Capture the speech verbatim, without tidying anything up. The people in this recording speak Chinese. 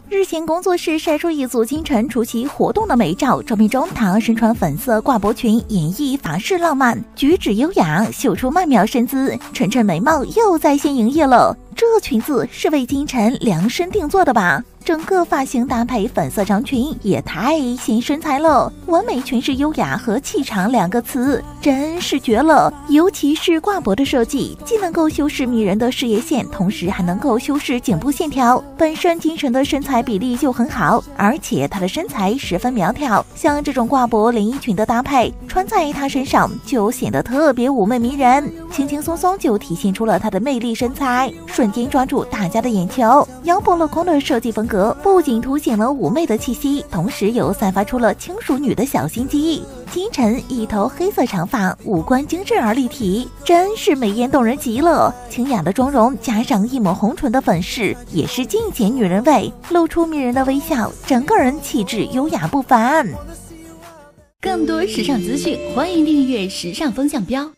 日前工作室晒出一组金晨出席活动的美照，照片中她身穿粉色挂脖裙，演绎法式浪漫，举止优雅，秀出曼妙身姿，晨晨眉毛又在线营业了。这裙子是为金晨量身定做的吧？整个发型搭配粉色长裙也太显身材了，完美诠释优雅和气场两个词，真是绝了！尤其是挂脖的设计，既能够修饰迷人的事业线，同时还能够修饰颈部线条。本身金晨的身材比例就很好，而且她的身材十分苗条，像这种挂脖连衣裙的搭配，穿在她身上就显得特别妩媚迷人，轻轻松松就体现出了她的魅力身材，瞬间抓住大家的眼球。腰部镂空的设计风格不仅凸显了妩媚的气息，同时又散发出了轻熟女的小心机。金晨一头黑色长发，五官精致而立体，真是美艳动人极了。清雅的妆容加上一抹红唇的粉饰，也是尽显女人味，露出迷人的微笑，整个人气质优雅不凡。 更多时尚资讯，欢迎订阅时尚风向标。